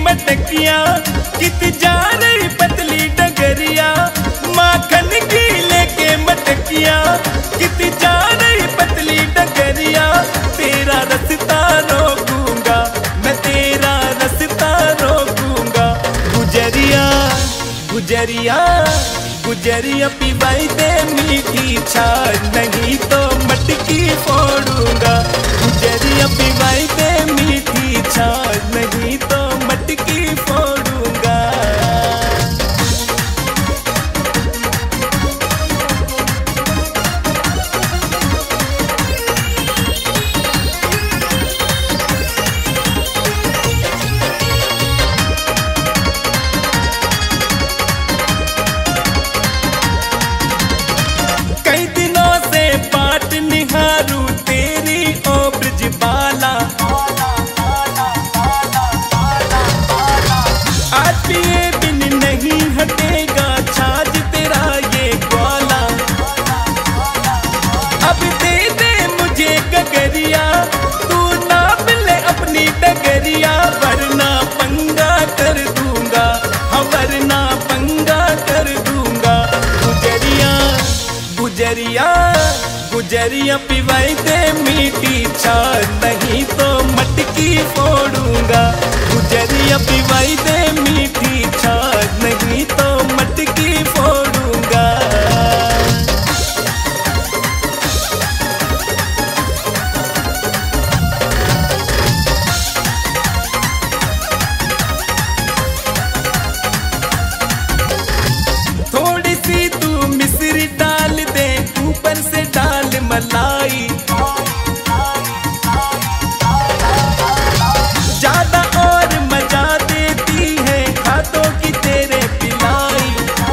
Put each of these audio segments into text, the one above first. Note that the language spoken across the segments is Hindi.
मटकिया, कित जा रही पतली डगरिया। माखन की लेके मटकिया, कित जा रही पतली डगरिया। तेरा रास्ता रोकूंगा मैं, तेरा रास्ता रोकूंगा। गुजरिया गुजरिया गुजरिया पिवाई दे मीठी छाछ, नहीं तो मटकी फोड़ूंगा। गुजरिया पिवाई दे मीठी छाछ, नहीं तो मटकी फोड़ूंगा। कई दिनों से बाट निहारू तेरी ओ ब्रजबाला। आज पिए बिन नहीं हटेगा छाछ तेरा ये ग्वाला। अब दे दे मुझे गगरिया, तू नाप ले अपनी डगरिया। वरना पंगा कर दूंगा, हाँ वरना पंगा कर दूंगा। गुजरिया गुजरिया गुजरिया पिवाई दे मीठी छाछ, नहीं तो मटकी फोड़ूंगा। गुजरिया पिवाई दे मीठी छाछ, नहीं तो मटकी फोड़ूंगा। थोड़ी सी तू मिश्री डाल दे, ऊपर से डाल मलाई। ज्यादा और मजा देती है हाथों की तेरे पिलाई।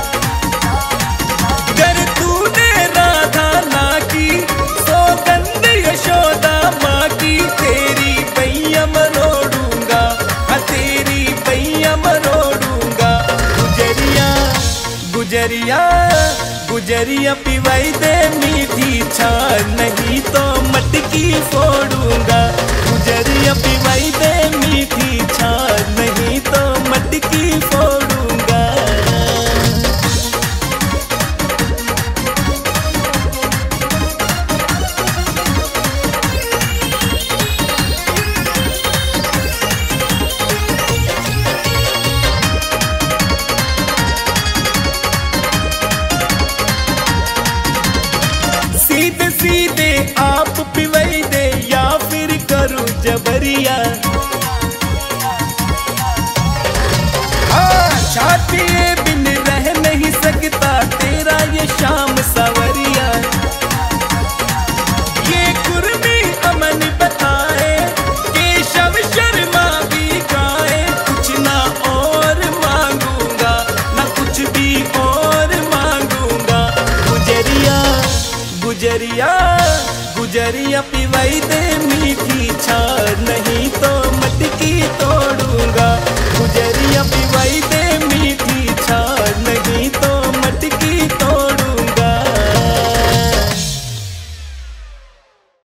कर तूने राधा ना की सौगंध यशोदा माँ की। तेरी बैया मरोड़ूंगा, हाँ तेरी बैया मरोड़ूंगा। गुजरिया गुजरिया गुजरिया पिवाई दे मीठी छाछ, नहीं तो मटकी फोड़ूंगा। गुजरिया पिवाई दे मीठी छाछ, नहीं तो मटकी फोड़ूंगा। सीधे सीधे आप पिवाई दे या फिर करूं जबरिया। छाछ पिए बिन रह नहीं सकता तेरा ये शाम सवरिया। ये कुर्मी अमन बताए, केशव शर्मा भी गाए। कुछ ना और मांगूंगा, ना कुछ भी और मांगूंगा। गुजरिया गुजरिया गुजरिया पिवाई दे मीठी छाछ, नहीं तो मटकी तोड़ूंगा। गुजरिया पिवाई दे मीठी छाछ, नहीं